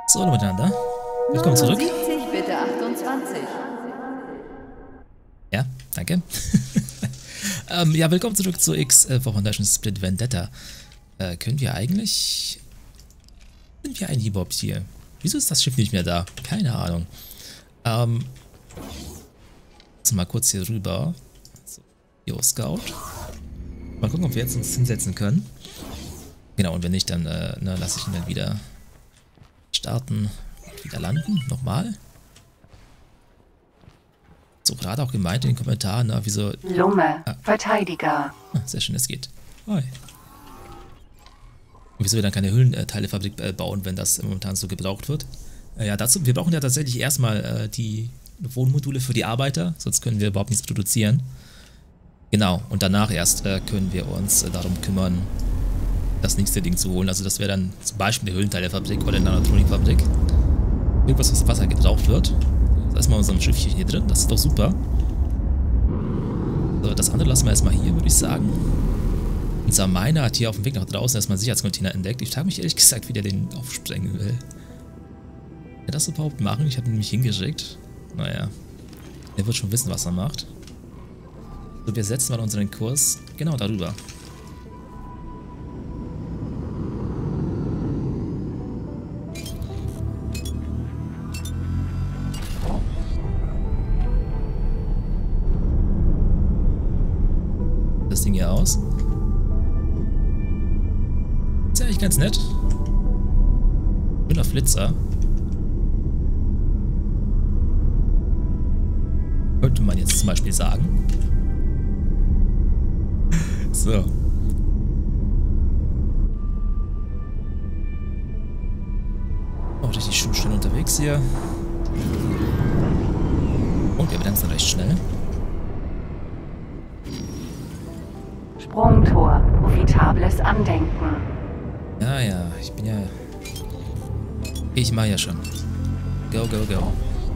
So, hallo miteinander. Willkommen zurück. 70, bitte 28. Ja, danke. Ja, willkommen zurück zu X for Foundation Split Vendetta. Sind wir eigentlich überhaupt hier? Wieso ist das Schiff nicht mehr da? Keine Ahnung. Mal kurz hier rüber. So, Yo, Scout. Mal gucken, ob wir jetzt uns hinsetzen können. Genau, und wenn nicht, dann lasse ich ihn dann wieder starten und wieder landen. Nochmal. So, gerade auch gemeint in den Kommentaren, na, wieso... Lumme, Verteidiger. Sehr schön, es geht. Hi. Wieso wir dann keine Höhlenteilefabrik bauen, wenn das momentan so gebraucht wird? Ja, dazu, wir brauchen ja tatsächlich erstmal die Wohnmodule für die Arbeiter, sonst können wir überhaupt nichts produzieren. Genau, und danach erst können wir uns darum kümmern, das nächste Ding zu holen. Also das wäre dann zum Beispiel eine Höhlenteilefabrik oder eine Nanotronikfabrik. Irgendwas, was Wasser gebraucht wird. Da ist mal unser Schiffchen hier drin, das ist doch super. So, das andere lassen wir erstmal hier, würde ich sagen. Unser Miner hat hier auf dem Weg nach draußen erstmal einen Sicherheitscontainer entdeckt. Ich frage mich ehrlich gesagt, wie der den aufsprengen will. Kann er das überhaupt machen? Ich habe ihn nämlich hingeschickt. Naja, er wird schon wissen, was er macht. So, wir setzen mal unseren Kurs genau darüber. Das Ding hier aus. Ist ja eigentlich ganz nett. Schöner Flitzer. Könnte man jetzt zum Beispiel sagen. So. Auch richtig schön unterwegs hier. Und wir bremsen recht schnell. Sprungtor, profitables Andenken. Ja, ja, ich bin ja... Ich mache ja schon. Go, go, go.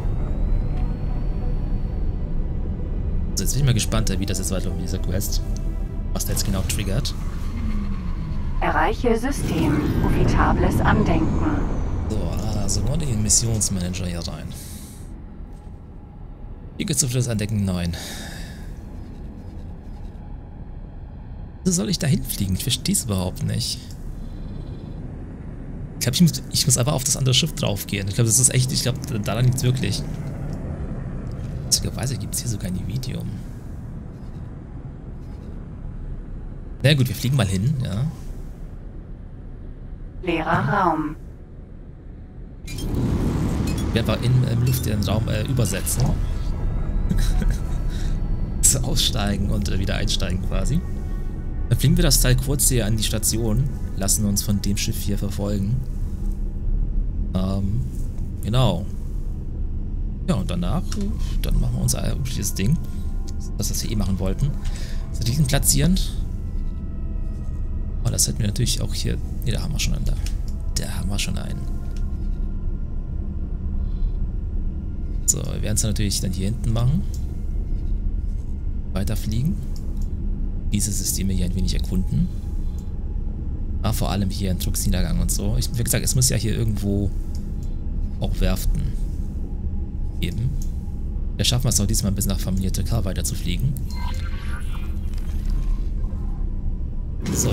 So, jetzt bin ich mal gespannt, wie das jetzt weiterläuft mit dieser Quest. Was da jetzt genau triggert. Erreiche System, profitables Andenken. So, also nur den Missionsmanager hier rein. Hier geht's auf das Andenken 9. Wieso soll ich da hinfliegen? Ich verstehe es überhaupt nicht. Ich glaube, ich muss aber auf das andere Schiff drauf gehen. Ich glaube, das ist echt, ich glaube, daran liegt es wirklich. Witzigerweise gibt es hier sogar ein Individuum. Na gut, wir fliegen mal hin, ja. Leerer Raum. Wir einfach im luftleeren Raum übersetzen. So, aussteigen und wieder einsteigen quasi. Dann fliegen wir das Teil kurz hier an die Station, lassen uns von dem Schiff hier verfolgen. Genau. Ja, und danach, dann machen wir unser übliches Ding, das wir eh machen wollten. Satelliten platzieren. Oh, das hätten wir natürlich auch hier... Ne, da haben wir schon einen da. Da haben wir schon einen. So, wir werden es natürlich dann hier hinten machen. Weiterfliegen. Diese Systeme hier ein wenig erkunden. Aber vor allem hier ein Drucksniedergang und so. Wie gesagt, es muss ja hier irgendwo auch Werften geben. Wir schaffen es auch diesmal bis nach Familie Tekar weiter zu fliegen. So.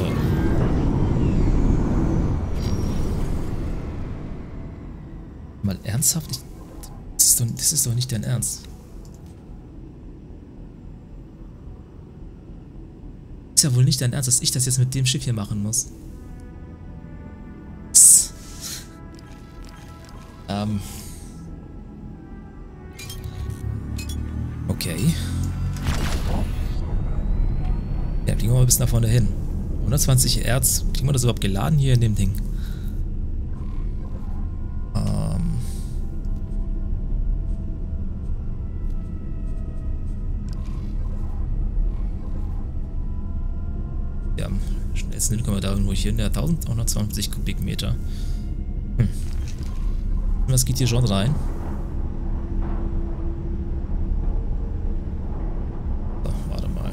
Mal ernsthaft? Das ist doch nicht dein Ernst. Ist ja wohl nicht dein Ernst, dass ich das jetzt mit dem Schiff hier machen muss. Psst. Okay. Ja, kriegen wir mal bis nach vorne hin. 120 Erz. Kriegen wir das überhaupt geladen hier in dem Ding? Ja, schnellsten kommen wir da irgendwo hin. Ja, 1120 Kubikmeter. Das geht hier schon rein. So, warte mal.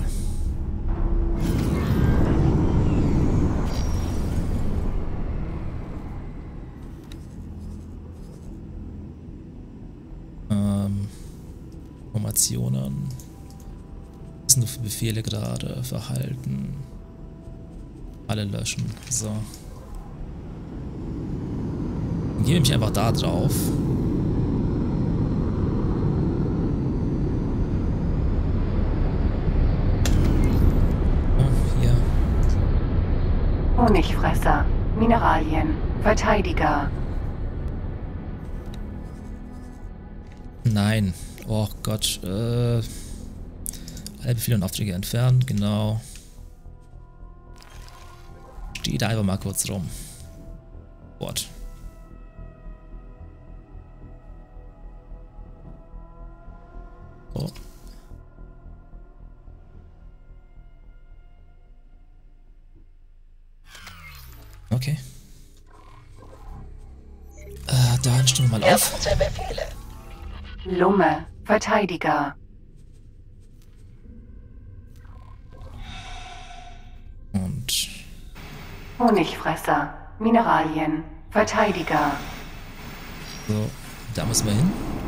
Informationen. Was sind nur für Befehle gerade? Verhalten. Alle löschen. So. Dann gebe ich einfach da drauf. Oh, hier. Honigfresser. Mineralien. Verteidiger. Nein. Oh Gott. Alle Befehle und Aufträge entfernen. Genau. Stehe da einfach mal kurz rum. Gott. Oh. Okay. Da stehen wir mal auf. Lumme. Verteidiger. Und Honigfresser. Mineralien. Verteidiger. so, da müssen wir hin.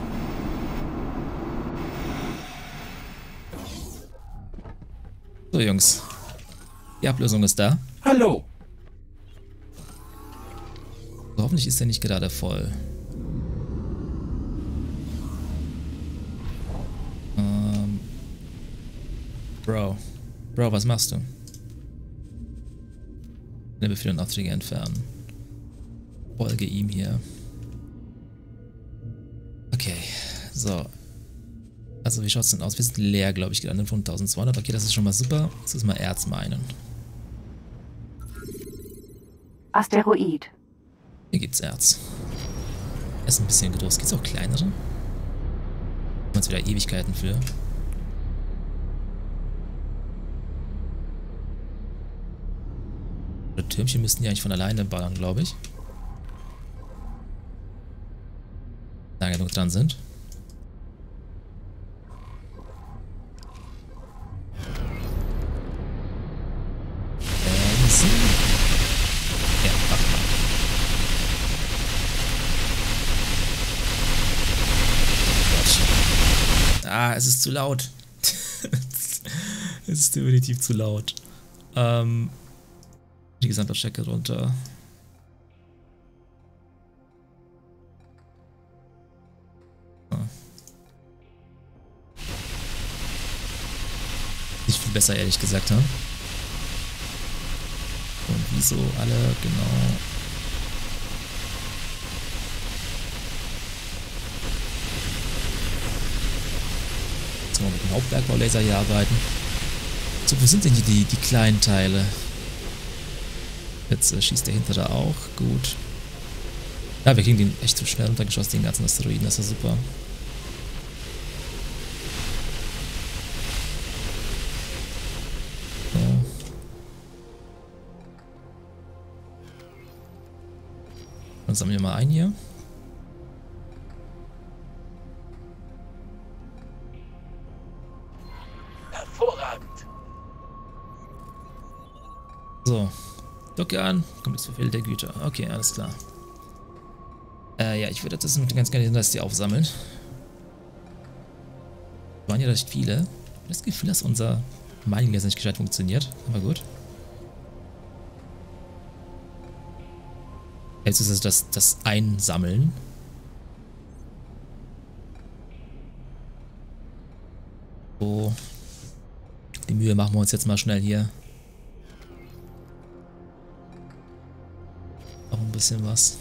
So, Jungs. Die Ablösung ist da. Hallo. So, hoffentlich ist der nicht gerade voll. Bro. Bro, was machst du? Den Befehl und Aufträge entfernen. Folge ihm hier. Okay, so. Also wie schaut's denn aus? Wir sind leer, glaube ich, gelandet von 1200. Okay, das ist schon mal super. Jetzt müssen wir Erz meinen. Asteroid. Hier gibt's Erz. Er ist ein bisschen groß. Gibt's auch kleinere? Da uns wieder Ewigkeiten für. Die Türmchen müssten ja eigentlich von alleine ballern, glaube ich. Da genug dran sind. Ja, ach. Gott. Ah, es ist zu laut. Es ist definitiv zu laut. Die Gesamtlautstärke runter. Nicht viel besser, ehrlich gesagt, ha? Und wieso alle, genau. Jetzt mal mit dem Hauptbergbaulaser hier arbeiten. So, wo sind denn hier die kleinen Teile? Jetzt schießt der hintere auch. Gut. Ja, wir kriegen den echt zu schnell runtergeschossen, den ganzen Asteroiden. Das ist ja super. So. Dann sammeln wir mal ein hier. Hervorragend. So. Docke an. Kommt das Befehl der Güter. Okay, alles klar. Ja, ich würde das ganz gerne dass die aufsammeln. Waren ja recht viele. Ich habe das Gefühl, dass unser Mining jetzt nicht gescheit funktioniert. Aber gut. Jetzt ist es das Einsammeln. So. Die Mühe machen wir uns jetzt mal schnell hier. Noch ein bisschen was.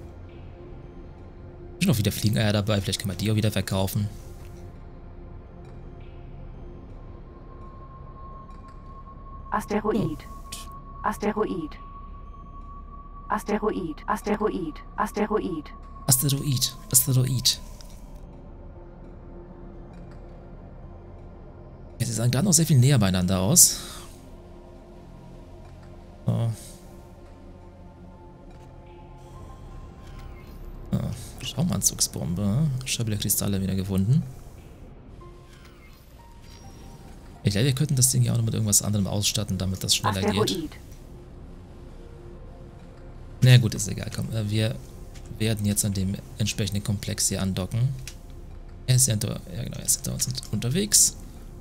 Schon noch wieder Fliegeneier dabei. Vielleicht können wir die auch wieder verkaufen. Asteroid. Asteroid. Asteroid. Asteroid. Asteroid. Asteroid. Asteroid. Ja, sie sahen gerade noch sehr viel näher beieinander aus. So. Raumanzugsbombe. Stabile Kristalle wieder gefunden. Ich glaube, wir könnten das Ding ja auch noch mit irgendwas anderem ausstatten, damit das schneller geht. Na gut, ist egal. Komm, wir werden jetzt an dem entsprechenden Komplex hier andocken. Er ist ja genau, er ist hinter uns unterwegs.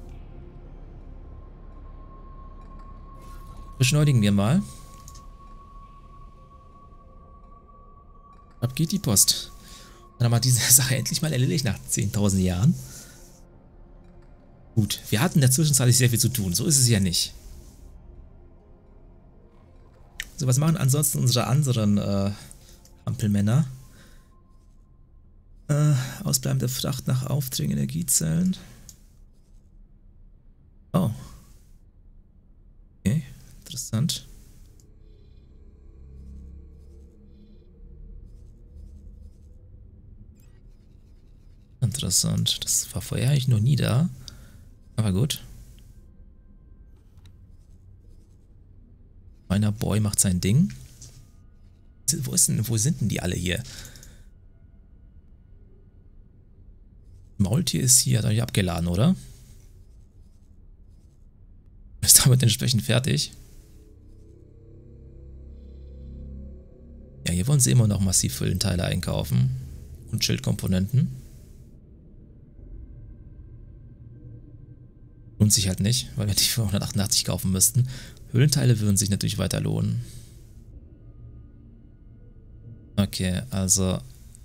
Beschleunigen wir mal. Ab geht die Post. Dann haben wir diese Sache endlich mal erledigt nach 10.000 Jahren. Gut, wir hatten in der Zwischenzeit sehr viel zu tun. So ist es ja nicht. So, was machen ansonsten unsere anderen Ampelmänner? Ausbleibende Fracht nach Aufträgen, Energiezellen. Oh. Okay, interessant. Interessant. Das war vorher eigentlich noch nie da. Aber gut. Meiner Boy macht sein Ding. Wo sind denn die alle hier? Maultier ist hier, hat er nicht abgeladen, oder? Ist damit entsprechend fertig. Ja, hier wollen sie immer noch massiv Füllenteile einkaufen. Und Schildkomponenten. Lohnt sich halt nicht, weil wir die für 188 kaufen müssten. Hüllenteile würden sich natürlich weiter lohnen. Okay, also...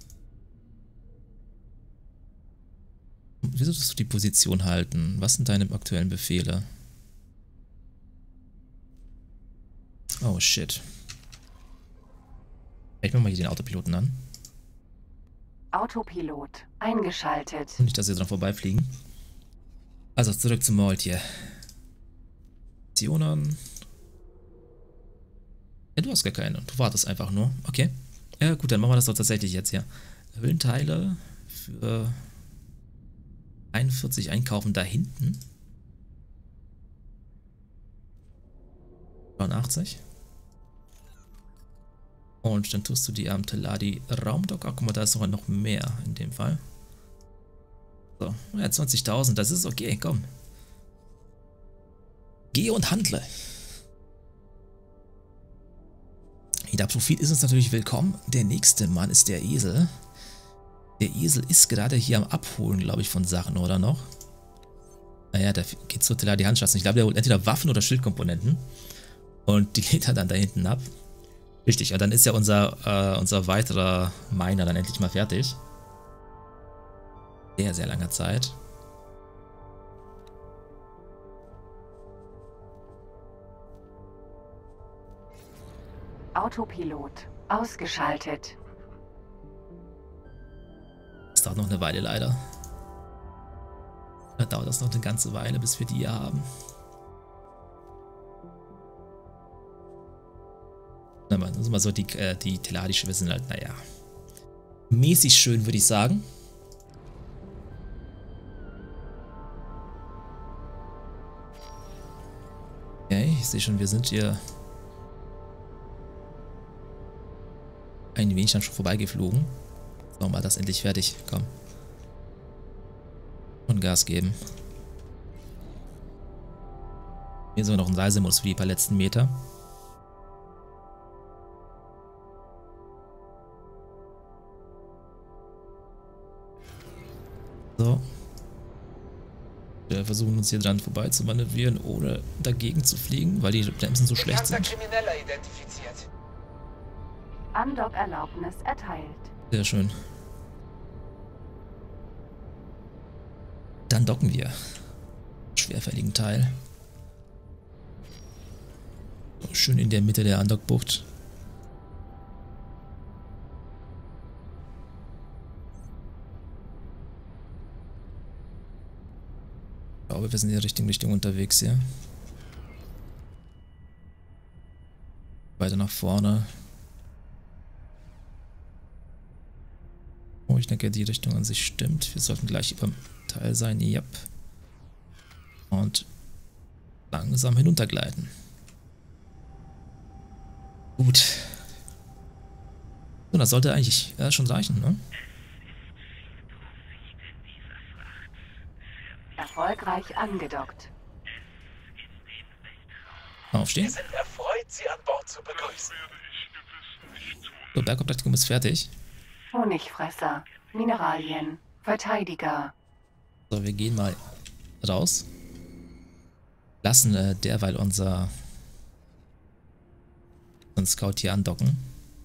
Wie solltest du die Position halten? Was sind deine aktuellen Befehle? Oh shit. Ich mach mal hier den Autopiloten an. Autopilot eingeschaltet. Und nicht, dass wir dran vorbeifliegen. Also zurück zum Maultier. Optionen. Ja, du hast gar keine. Du wartest einfach nur. Okay. Ja gut, dann machen wir das doch tatsächlich jetzt hier. Hüllenteile für 41 einkaufen da hinten. 89. Und dann tust du die am Teladi Raumdock. Ach, guck mal, da ist noch mehr in dem Fall. So, ja, 20.000, das ist okay, komm. Geh und handle. Der Profit ist uns natürlich willkommen. Der nächste Mann ist der Esel. Der Esel ist gerade hier am Abholen, glaube ich, von Sachen, oder noch? Naja, der geht zur Teladi Handschatz. Ich glaube, der holt entweder Waffen oder Schildkomponenten. Und die lädt er dann da hinten ab. Richtig, und dann ist ja unser weiterer Miner dann endlich mal fertig. Sehr, sehr langer Zeit. Autopilot ausgeschaltet. Das dauert noch eine Weile leider. Da dauert das noch eine ganze Weile, bis wir die hier haben. Na, das ist mal so, die Teladi-Schiffe sind halt, naja, mäßig schön, würde ich sagen. Okay, ich sehe schon, wir sind hier ein wenig dann schon vorbeigeflogen. So, mal das endlich fertig. Komm. Und Gas geben. Hier sind wir noch ein Reisemodus für die paar letzten Meter. So. Wir versuchen uns hier dran vorbei zu manövrieren, ohne dagegen zu fliegen, weil die Bremsen so schlecht sind. Krimineller identifiziert. Andock-Erlaubnis erteilt. Sehr schön. Dann docken wir. Schwerfälligen Teil. So, schön in der Mitte der Andockbucht. Ich glaube, wir sind in die richtige Richtung unterwegs hier. Weiter nach vorne. Oh, ich denke, die Richtung an sich stimmt. Wir sollten gleich über dem Teil sein. Yep. Und langsam hinuntergleiten. Gut. So, das sollte eigentlich schon reichen, ne? Erfolgreich angedockt. Aufstehen. Wir sind erfreut, Sie an Bord zu begrüßen. So, Bergobpraktikum ist fertig. Honigfresser. Mineralien. Verteidiger. So, wir gehen mal raus. Lassen derweil unseren Scout hier andocken.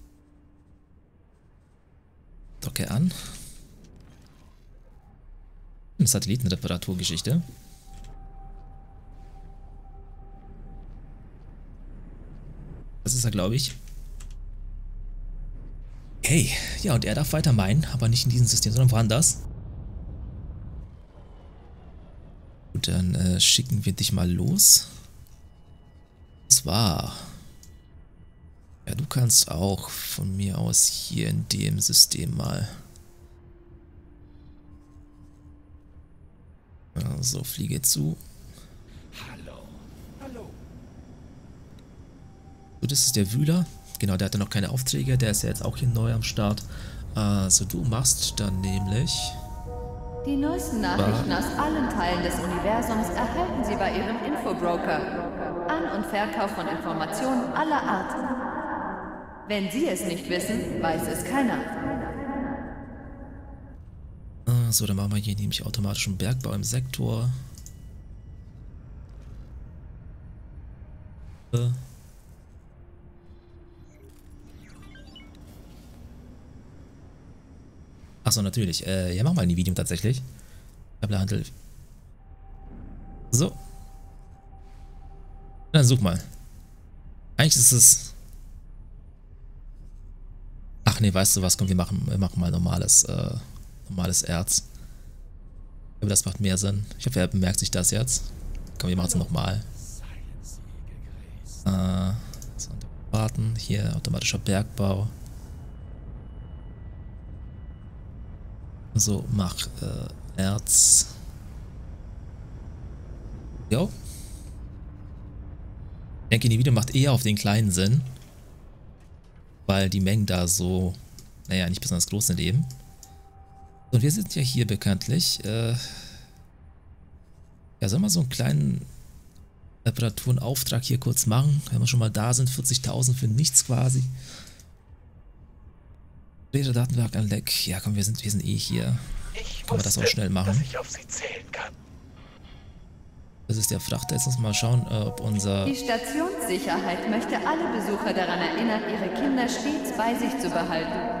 Docke an. Eine Satellitenreparaturgeschichte. Das ist er, glaube ich. Okay, ja, und er darf weiter meinen, aber nicht in diesem System, sondern woanders. Gut, dann schicken wir dich mal los. Und zwar... Ja, du kannst auch von mir aus hier in dem System mal... Ja, so, fliege zu. Hallo. Hallo. So, das ist der Wühler. Genau, der hatte noch keine Aufträge, der ist ja jetzt auch hier neu am Start. Also du machst dann nämlich... Die neuesten Nachrichten aus allen Teilen des Universums erhalten Sie bei Ihrem Infobroker. An- und Verkauf von Informationen aller Art. Wenn Sie es nicht wissen, weiß es keiner. So, dann machen wir hier nämlich automatischen Bergbau im Sektor. Achso, natürlich. Ja, machen wir ein Video tatsächlich. Handel. So. Dann such mal. Eigentlich ist es... Ach nee, weißt du was? Komm, wir machen mal normales Erz. Aber das macht mehr Sinn. Ich hoffe, er bemerkt sich das jetzt. Komm, wir machen es nochmal. So, warten. Hier automatischer Bergbau. So, mach Erz. Jo. Ich denke, die Video macht eher auf den kleinen Sinn. Weil die Mengen da so, naja, nicht besonders groß sind eben. Und wir sind ja hier bekanntlich. Ja, sollen wir so einen kleinen Reparaturenauftrag hier kurz machen? Wenn wir schon mal da sind, 40.000 für nichts quasi. Datenwerk an Leck. Ja, komm, wir sind eh hier. Kann man das auch schnell machen. Dass ich auf sie zählen kann. Das ist der Frachter. Jetzt muss mal schauen, ob unser... Die Stationssicherheit möchte alle Besucher daran erinnern, ihre Kinder stets bei sich zu behalten.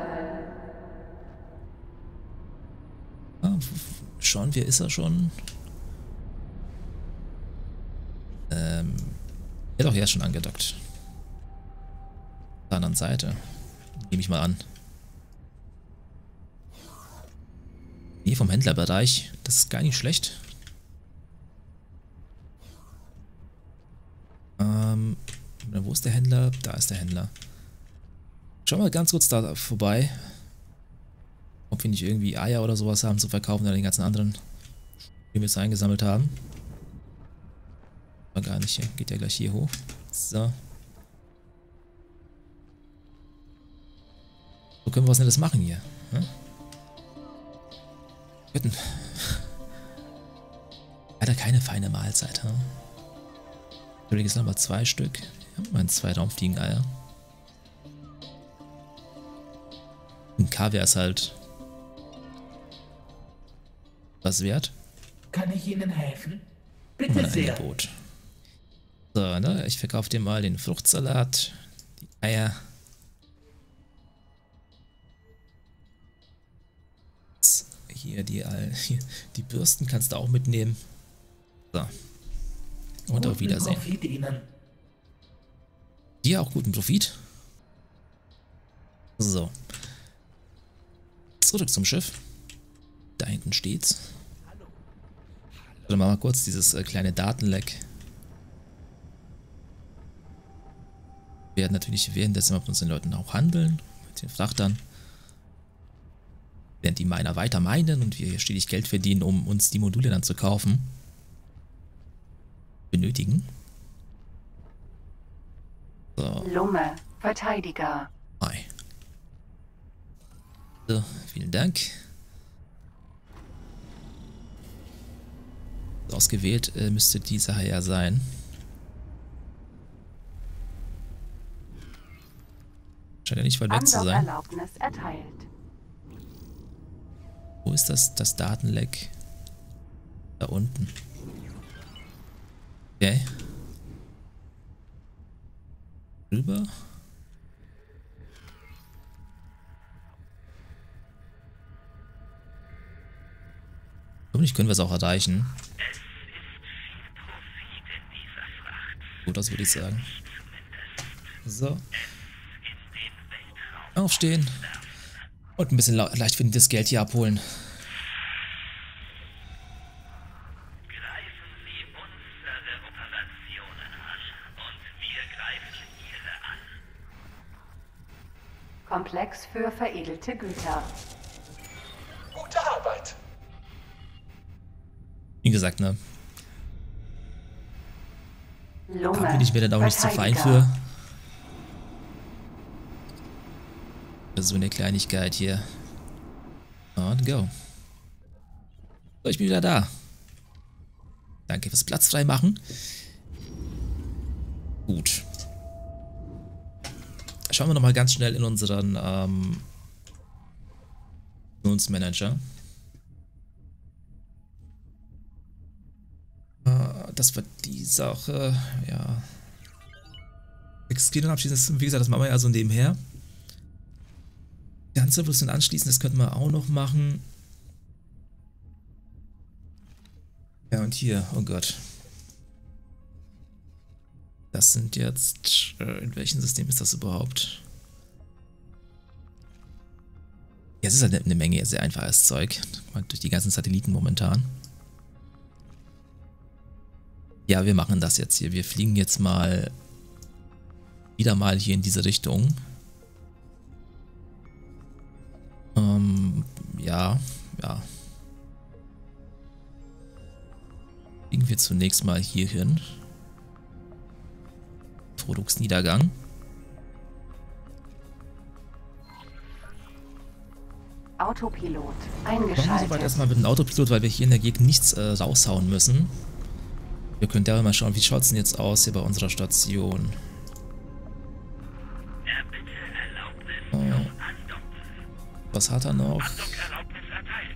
Schauen wir, ist er schon? Ja doch, er ist schon angedockt. Auf der anderen Seite. Nehme ich mal an. Hier vom Händlerbereich. Das ist gar nicht schlecht. Wo ist der Händler? Da ist der Händler. Schau mal ganz kurz da vorbei. Ob wir nicht irgendwie Eier oder sowas haben zu verkaufen oder den ganzen anderen, die wir jetzt eingesammelt haben. Aber gar nicht. Geht ja gleich hier hoch. So. So können wir was Nettes machen hier. Hm? Leider keine feine Mahlzeit. Hm? Übrigens nochmal 2 Stück. Ja, mein 2 Raumfliegeneier. Ein Kaviar ist halt was wert. Kann ich Ihnen helfen? Bitte Bitte ein sehr. Angebot. So, ne, ich verkaufe dir mal den Fruchtsalat, die Eier. Hier die Bürsten kannst du auch mitnehmen. So. Und auf Wiedersehen. Profit Ihnen. Dir auch guten Profit. So. Zurück zum Schiff. Da hinten steht's. Dann machen wir kurz dieses kleine Datenleck. Wir werden natürlich währenddessen mit unseren Leuten auch handeln. Mit den Frachtern. Während die Miner weiter meinen und wir hier stetig Geld verdienen, um uns die Module dann zu kaufen. Benötigen. So. Lumme. Verteidiger. Hi. So, vielen Dank. Ausgewählt müsste dieser ja sein. Scheint ja nicht weit weg zu sein. Erlaubnis erteilt. Wo Wo ist das Datenleck? Da unten. Okay. Rüber. Hoffentlich können wir es auch erreichen. Gut, das würde ich sagen. So. Aufstehen. Und ein bisschen leichtfindiges Geld hier abholen. Greifen Sie unsere Operationen an und wir greifen Ihre an. Komplex für veredelte Güter. Gute Arbeit. Wie gesagt, ne? Lunge. Da bin ich mir dann auch nicht zu fein Verteidiger. für. So eine Kleinigkeit hier. Und go. So, ich bin wieder da. Danke fürs Platz frei machen. Gut. Schauen wir nochmal ganz schnell in unseren Manager. Das wird die Sache, ja. Exekutieren abschließen, wie gesagt, das machen wir ja so nebenher. Ganze Revolution anschließen, das könnten wir auch noch machen. Ja, und hier, oh Gott. Das sind jetzt, in welchem System ist das überhaupt? Ja, es ist halt eine Menge sehr einfaches Zeug. Durch die ganzen Satelliten momentan. Ja, wir machen das jetzt hier. Wir fliegen jetzt mal wieder mal hier in diese Richtung. Ja. Fliegen wir zunächst mal hier hin. Produktsniedergang. Autopilot Machen wir eingeschaltet. soweit erstmal mit dem Autopilot, weil wir hier in der Gegend nichts raushauen müssen. Wir können da mal schauen, wie schaut es denn jetzt aus hier bei unserer Station. Bitte Erlaubnis zum Andocken. Was hat er noch? Andockerlaubnis erteilt.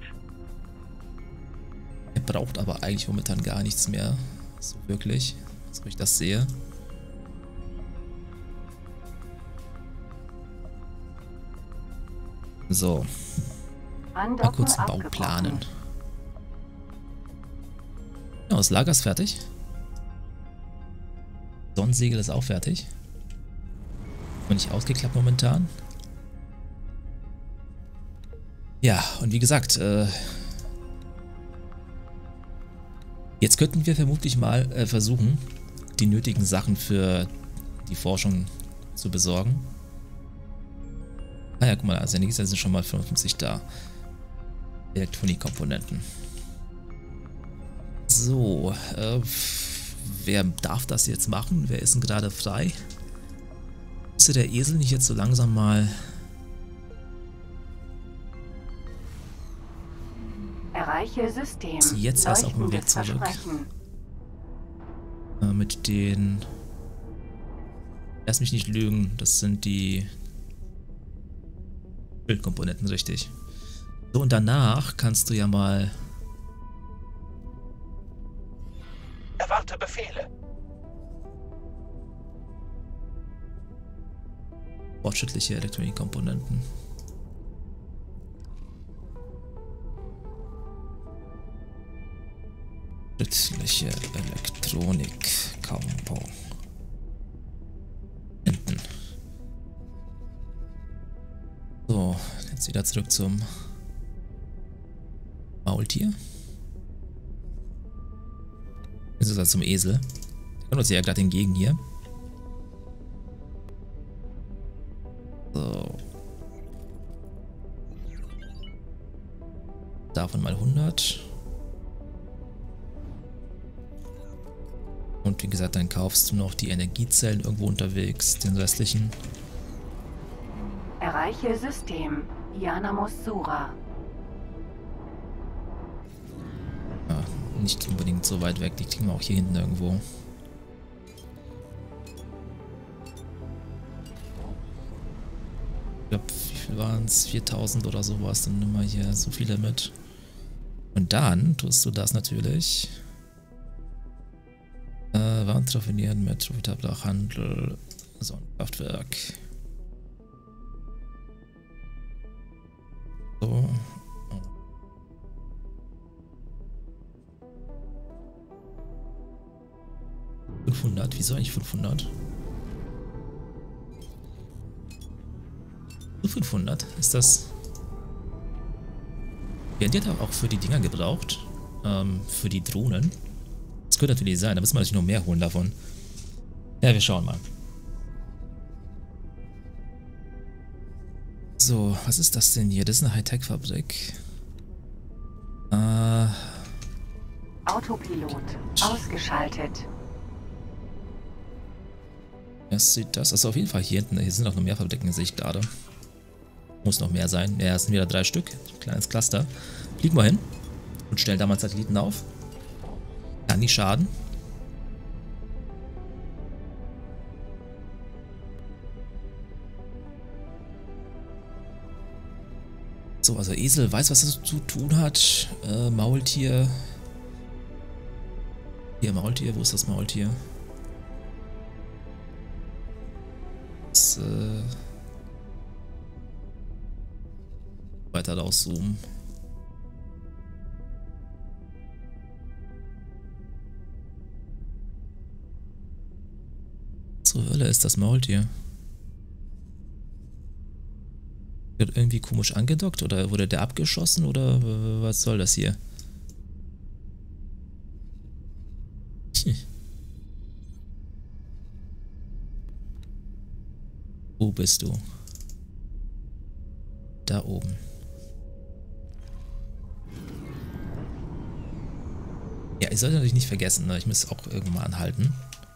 Er braucht aber eigentlich momentan gar nichts mehr. So wirklich. So wie ich das sehe. So. Mal Andocken kurz einen Bau abgebrochen. planen. Ja, das Lager ist fertig. Sonnensegel ist auch fertig. Und nicht ausgeklappt momentan. Ja, und wie gesagt, jetzt könnten wir vermutlich mal versuchen, die nötigen Sachen für die Forschung zu besorgen. Ah ja, guck mal, also nächstes Jahr sind schon mal 55 da. Elektronikkomponenten. So, wer darf das jetzt machen? Wer ist denn gerade frei? Müsste der Esel nicht jetzt so langsam mal... Erreiche System. Jetzt erst auf dem Weg Leuchtendes zurück. Versprechen. Mit den... Lass mich nicht lügen, das sind die Bildkomponenten, richtig. So, und danach kannst du ja mal... Erwarte Befehle. fortschrittliche Elektronikkomponenten. Fortschrittliche Elektronikkomponenten. So, jetzt wieder zurück zum Maultier. Das ist also zum Esel. Der kommt uns ja gerade entgegen hier. So. Davon mal 100. Und wie gesagt, dann kaufst du noch die Energiezellen irgendwo unterwegs, den restlichen. Erreiche System. Ianamus Sura. Ja, nicht unbedingt so weit weg, die kriegen wir auch hier hinten irgendwo. Ich glaube, wie viel waren es? 4000 oder sowas, dann nimm mal hier so viele mit. Und dann tust du das natürlich. Waren traffinieren mit profitabler Handel, Sonnenkraftwerk. So. 500, wieso eigentlich 500? So 500, ist das... Werden die da auch für die Dinger gebraucht? Für die Drohnen? Das könnte natürlich sein, da müssen wir natürlich noch mehr holen davon. Ja, wir schauen mal. So, was ist das denn hier? Das ist eine Hightech-Fabrik. Autopilot ausgeschaltet. Was sieht das? Also auf jeden Fall hier hinten. Hier sind auch noch mehr Fabriken, sehe ich gerade. Muss noch mehr sein. Ja, es sind wieder 3 Stück. Kleines Cluster. Fliegen wir hin und stellen da mal Satelliten auf. Kann nicht schaden. So, also Esel weiß, was er zu tun hat. Maultier. Hier, Maultier. Wo ist das Maultier? Das, weiter rauszoomen. Zur Hölle ist das Maultier. Wird irgendwie komisch angedockt oder wurde der abgeschossen oder was soll das hier? Wo bist du? Da oben. Ja, ich sollte natürlich nicht vergessen, ne? Ich muss auch irgendwann anhalten.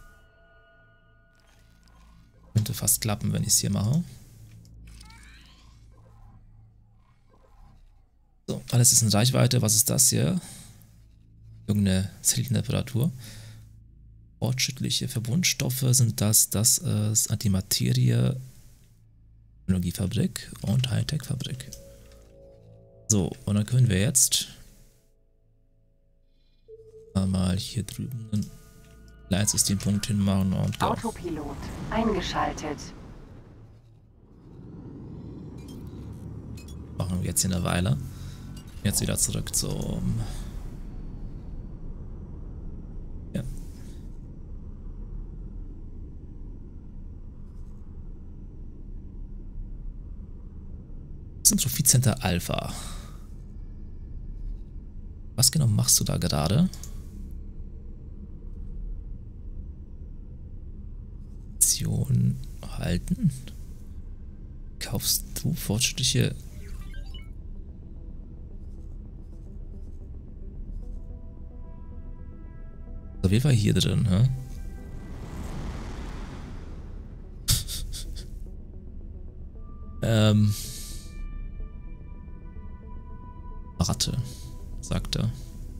Könnte fast klappen, wenn ich es hier mache. So, alles ist in Reichweite. Was ist das hier? Irgendeine Zelltemperatur. Fortschrittliche Verbundstoffe sind das. Das ist Antimaterie, Technologiefabrik und Hightech-Fabrik. So, und dann können wir jetzt mal hier drüben einen Leitsystempunkt hinmachen und go. Autopilot eingeschaltet. Machen wir jetzt in einer Weile. Jetzt wieder zurück zum... Ja. Zum Trophy-Center Alpha. Was genau machst du da gerade? Mission halten. Kaufst du fortschrittliche... Auf jeden Fall hier drin, hä? Ratte, sagt er.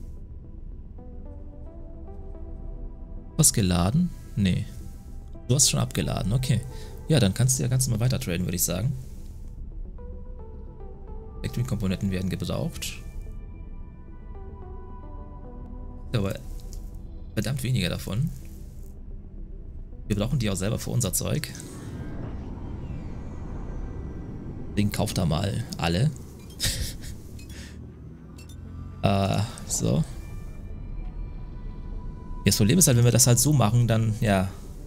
Was geladen? Nee. Du hast schon abgeladen, okay. Ja, dann kannst du ja ganz mal weiter traden, würde ich sagen. Factory-Komponenten werden gebraucht. Aber verdammt weniger davon. Wir brauchen die auch selber für unser Zeug. Deswegen kauft da mal alle. So. Das Problem ist halt, wenn wir das halt so machen, dann, ja.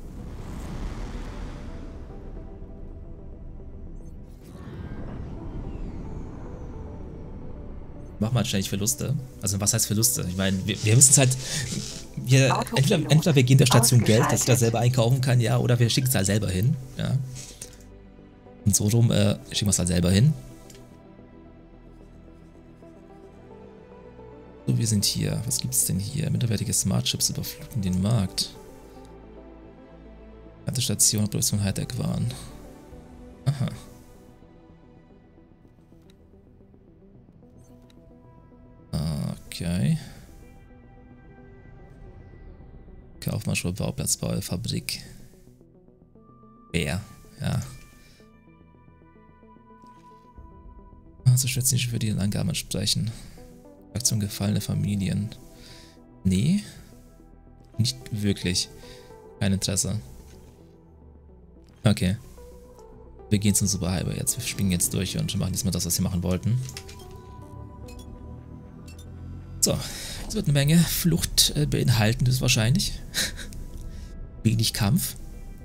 Machen wir halt ständig Verluste. Also was heißt Verluste? Ich meine, wir müssen es halt... entweder wir geben der Station Geld, dass sie da selber einkaufen kann, ja, oder wir schicken es halt selber hin, ja. Und so rum schicken wir es halt selber hin. So, wir sind hier. Was gibt es denn hier? Minderwertige Smart Chips überfluten den Markt. Ganze Station, Produktion Hightech-Waren. Aha. Okay. Kaufmannschuhe, Bauplatzbau, Fabrik. Ja. Also schätze nicht für die Angaben entsprechen. Aktion gefallene Familien. Nee. Nicht wirklich. Kein Interesse. Okay. Wir gehen zum Superhighway jetzt. Wir springen jetzt durch und machen diesmal das, was wir machen wollten. So. Es wird eine Menge Flucht beinhalten, das wahrscheinlich. Wenig Kampf.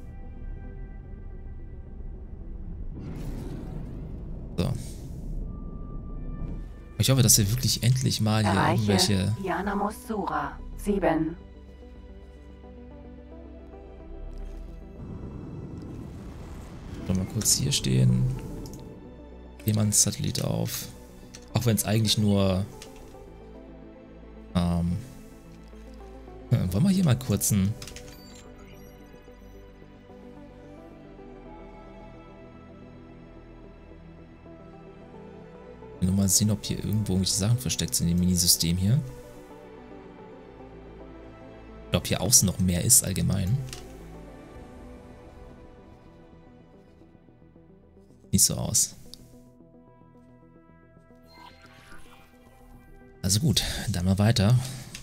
So. Ich hoffe, dass wir wirklich endlich mal hier irgendwelche... Yanamos Sura 7. Mal kurz hier stehen. Jemand Satellit auf. Auch wenn es eigentlich nur... wollen wir hier mal kurz ein... Nur mal sehen, ob hier irgendwo irgendwelche Sachen versteckt sind in dem Minisystem hier. Oder ob hier außen noch mehr ist allgemein. Nicht so aus. Also gut, dann mal weiter.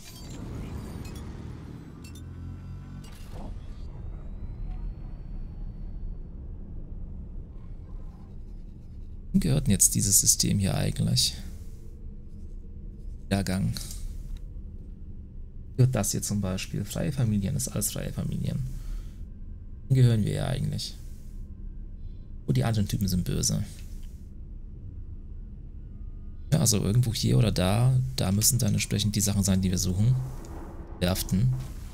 Wem gehört denn jetzt dieses System hier eigentlich? Jahrgang. Gehört das hier zum Beispiel? Freie Familien, das ist alles freie Familien. Wem gehören wir ja eigentlich? Oh, die anderen Typen sind böse. Ja, also irgendwo hier oder da müssen dann entsprechend die Sachen sein, die wir suchen. Werften.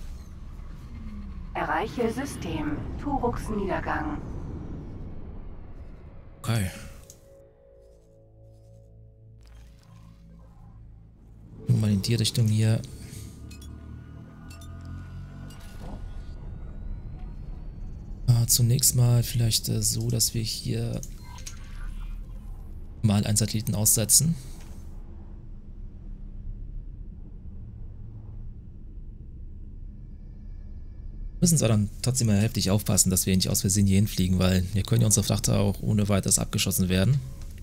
Erreiche System. Turuks Niedergang. Okay. Gucken wir mal in die Richtung hier. Zunächst mal vielleicht so, dass wir hier mal einen Satelliten aussetzen. Müssen zwar dann trotzdem mal heftig aufpassen, dass wir nicht aus Versehen hier hinfliegen, weil wir können ja unsere Frachter auch ohne weiteres abgeschossen werden.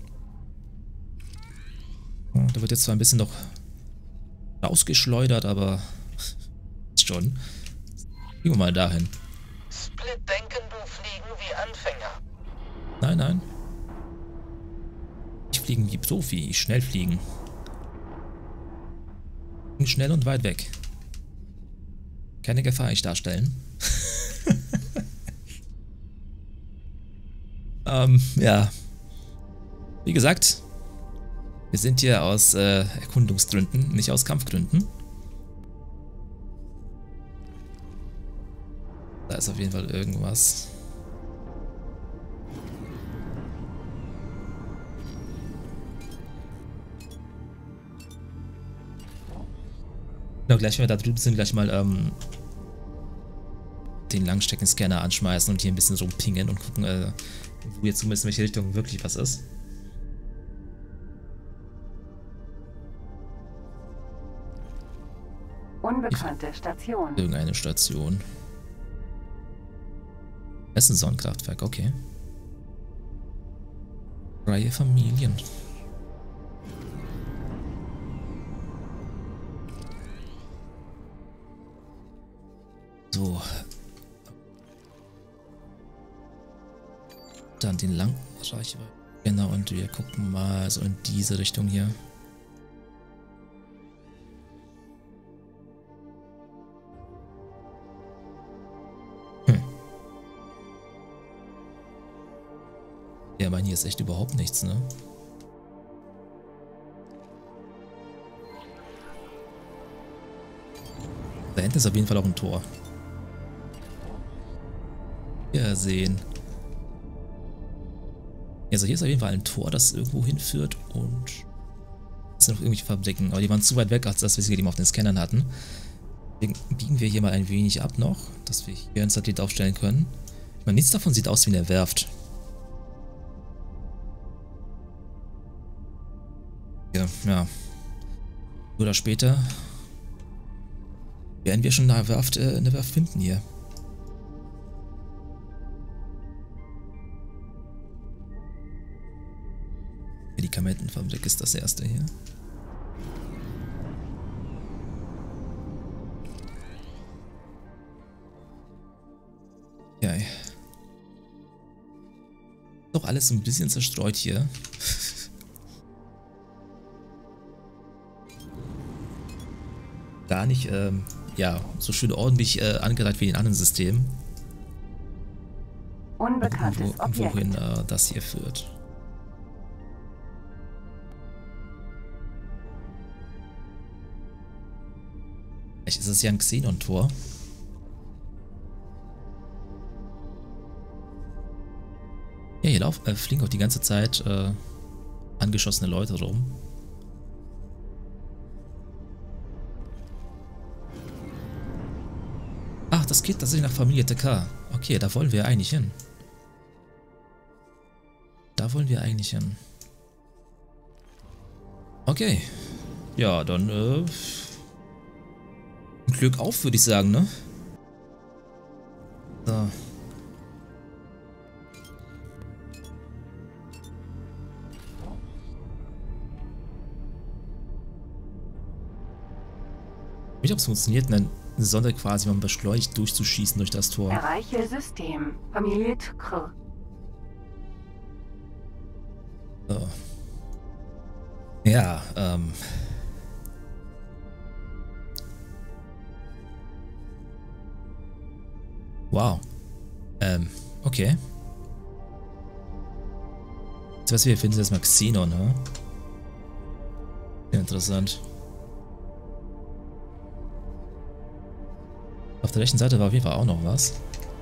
Ja, da wird jetzt zwar ein bisschen noch rausgeschleudert, aber schon. Gehen wir mal dahin. Split denken, du fliegen wie Anfänger. Nein, nein. Ich fliege wie Profi, ich schnell fliegen. Schnell und weit weg. Keine Gefahr ich darstellen. Ja. Wie gesagt, wir sind hier aus Erkundungsgründen, nicht aus Kampfgründen. Da ist auf jeden Fall irgendwas. Genau, gleich wenn wir da drüben sind, gleich mal den Langstreckenscanner anschmeißen und hier ein bisschen rumpingen und gucken, wo jetzt zumindest in welche Richtung wirklich was ist. Unbekannte Station. Irgendeine Station. Das ist ein Sonnenkraftwerk, okay. Freie Familien. So. Dann den Langreichweite. Genau, und wir gucken mal so in diese Richtung hier. Ja, aber hier ist echt überhaupt nichts, ne? Da hinten ist auf jeden Fall auch ein Tor. Ja, sehen. Also hier ist auf jeden Fall ein Tor, das irgendwo hinführt und es sind noch irgendwelche Fabriken, aber die waren zu weit weg, als dass wir sie eben auf den Scannern hatten. Deswegen biegen wir hier mal ein wenig ab noch, dass wir hier einen Satellit aufstellen können. Ich meine, nichts davon sieht aus wie eine Werft. Ja. Oder später werden wir schon eine Werft finden hier. Medikamentenfabrik ist das erste hier. alles so ein bisschen zerstreut hier. Gar nicht, ja, so schön ordentlich angereiht wie in den anderen Systemen. Unbekanntes Objekt. Wohin das hier führt. Vielleicht ist es ja ein Xenon-Tor. Ja, hier fliegen auch die ganze Zeit angeschossene Leute rum. Ach, das geht tatsächlich nach Familie TK. Okay, da wollen wir eigentlich hin. Da wollen wir eigentlich hin. Okay. Ja, dann, Glück auf, würde ich sagen, ne? So. Ich ob es funktioniert, eine Sonde quasi mal beschleunigt durchzuschießen durch das Tor. Erreiche System. Familie TK. So. Ja, wow. Okay. Jetzt, was wir hier finden, ist erstmal Xenon, ne? Sehr interessant. Auf der rechten Seite war auf jeden Fall auch noch was.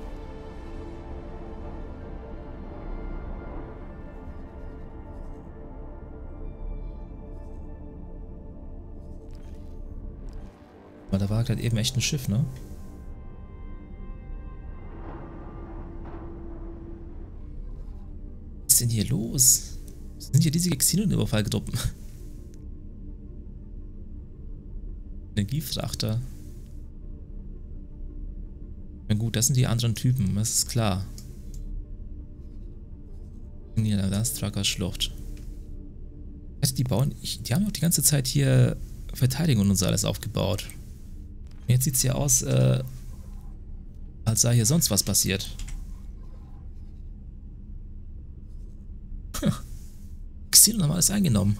Aber da war gerade eben echt ein Schiff, ne? Was ist denn hier los? Was sind hier riesige Xenon-Überfallgruppen? Energiefrachter. Na gut, das sind die anderen Typen, das ist klar. In der Last-Tracker-Schlucht. Also die bauen, die haben ja auch die ganze Zeit hier Verteidigung und so alles aufgebaut. Und jetzt sieht es ja aus, als sei hier sonst was passiert. Xenon haben alles eingenommen.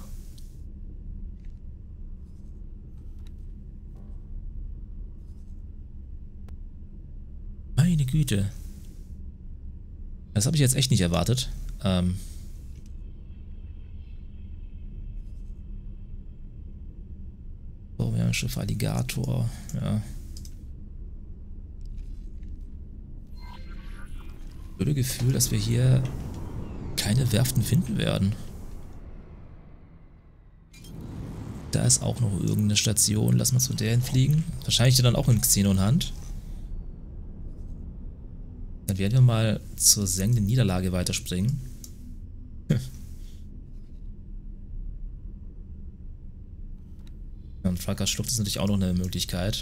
Meine Güte. Das habe ich jetzt echt nicht erwartet. So, wir haben ein Schiff Alligator. Ja. Ich habe das Gefühl, dass wir hier keine Werften finden werden. Da ist auch noch irgendeine Station. Lass mal zu der hinfliegen. Wahrscheinlich dann auch in Xenon-Hand. Dann werden wir mal zur sengenden Niederlage weiterspringen. Und Frackers Schlucht ist natürlich auch noch eine Möglichkeit.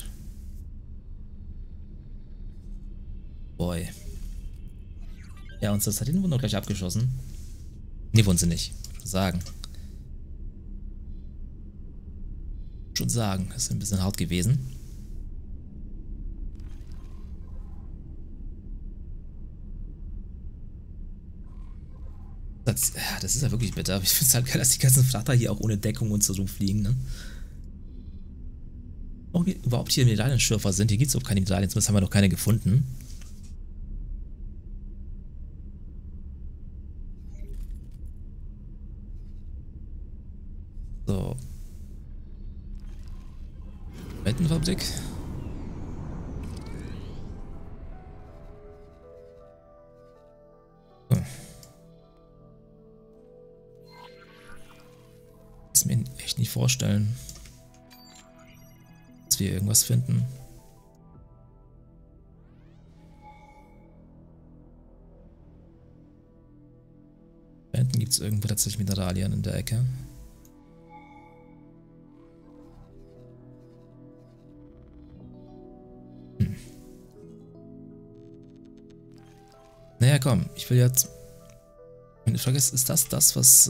Boy. Ja, unsere Satelliten wurden doch gleich abgeschossen. Ne, wurden sie nicht. Schon sagen. Schon sagen. Das ist ein bisschen hart gewesen. Das ist ja wirklich bitter. Ich finde es halt geil, dass die ganzen Frachter hier auch ohne Deckung und so rumfliegen, ne? Auch überhaupt hier Medaillenschürfer sind. Hier gibt es auch keine Medaillen, zumindest haben wir noch keine gefunden. So. Weltenfabrik. So. Das mir echt nicht vorstellen, dass wir irgendwas finden. Da hinten gibt es irgendwo tatsächlich Mineralien in der Ecke. Naja, komm, ich will jetzt... Meine Frage ist das, was...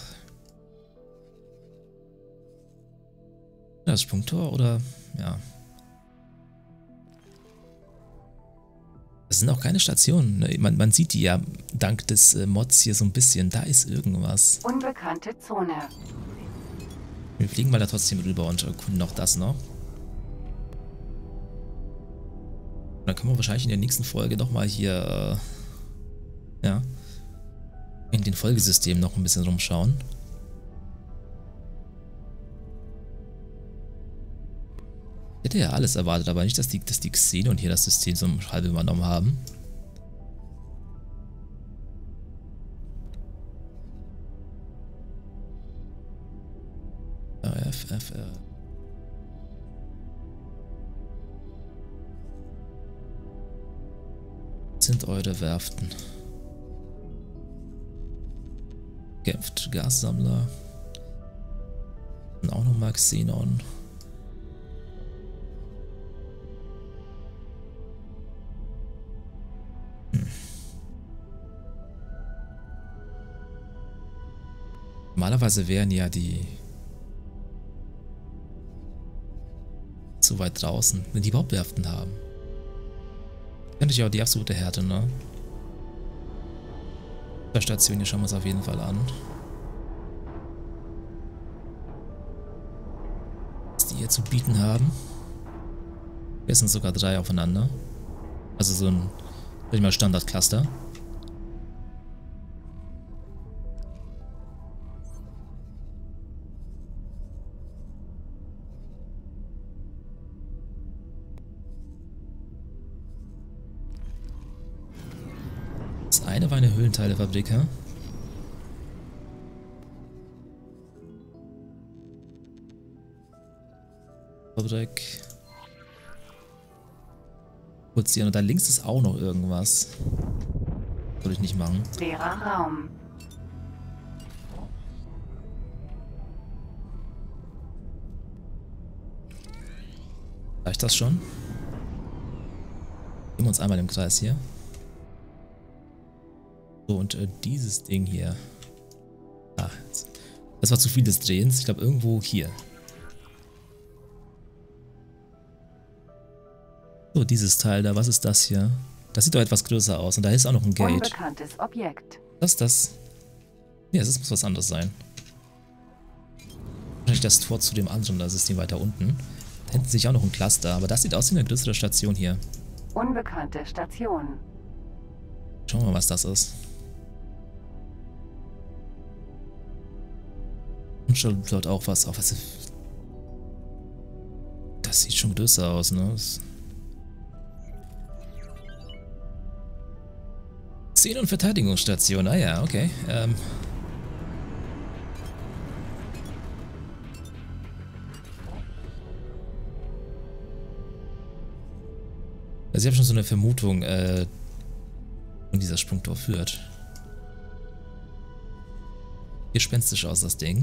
das Sprungtor oder... Ja. Das sind auch keine Stationen. Ne? Man sieht die ja dank des Mods hier so ein bisschen. Da ist irgendwas. Unbekannte Zone. Wir fliegen mal da trotzdem rüber und erkunden auch das noch. Dann können wir wahrscheinlich in der nächsten Folge nochmal hier, ja, in den Folgesystemen noch ein bisschen rumschauen. Ich hätte ja alles erwartet, aber nicht, dass die Xenon hier das System so halb übernommen haben. FFR. Sind eure Werften. Kämpft Gassammler. Und auch nochmal Xenon. Normalerweise wären ja die zu weit draußen, wenn die überhaupt Werften haben. Könnte ich auch die absolute Härte, ne? Der Station hier schauen wir uns auf jeden Fall an. Was die hier zu bieten haben. Hier sind sogar 3 aufeinander. Also so ein, sag ich mal, Standard-Cluster. Das eine war eine Höhlenteilepfabrik, ja? Fabrik. Kurz hier, und da links ist auch noch irgendwas. Würde ich nicht machen. Leerer Raum. Reicht das schon? Gehen wir uns einmal im Kreis hier. So, und dieses Ding hier. Ah, das war zu viel des Drehens. Ich glaube, irgendwo hier. So, dieses Teil da. Was ist das hier? Das sieht doch etwas größer aus. Und da ist auch noch ein Gate. Unbekanntes Objekt. Was ist das? Nee, das muss was anderes sein. Wahrscheinlich das Tor zu dem anderen System weiter unten. Da hinten sehe ich auch noch ein Cluster. Aber das sieht aus wie eine größere Station hier. Unbekannte Station. Schauen wir mal, was das ist. Und schon dort auch was auf. Das sieht schon größer aus, ne? Xenon- und Verteidigungsstation, ah ja, okay. Also ich habe schon so eine Vermutung, wo dieser Sprungtor führt. Gespenstisch aus, das Ding.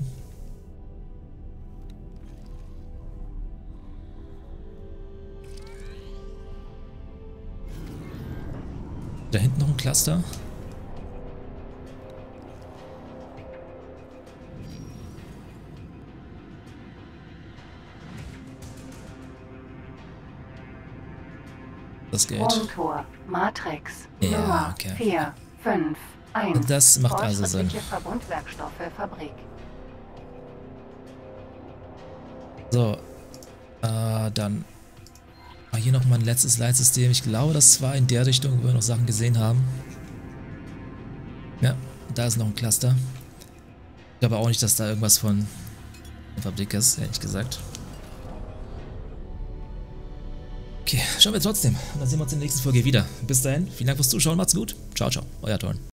Da hinten noch ein Cluster. Das Gate. Raumtor. Matrix. Ja, Nummer okay. 4, 5, 1. Und das macht also Sinn. Fortschrittliche Verbundwerkstoffe Fabrik. So. Dann hier nochmal ein letztes Leitsystem. Ich glaube, das war in der Richtung, wo wir noch Sachen gesehen haben. Ja, da ist noch ein Cluster. Ich glaube auch nicht, dass da irgendwas von der Fabrik ist, ehrlich gesagt. Okay, schauen wir trotzdem. Und dann sehen wir uns in der nächsten Folge wieder. Bis dahin, vielen Dank fürs Zuschauen, macht's gut. Ciao, ciao, euer Torn.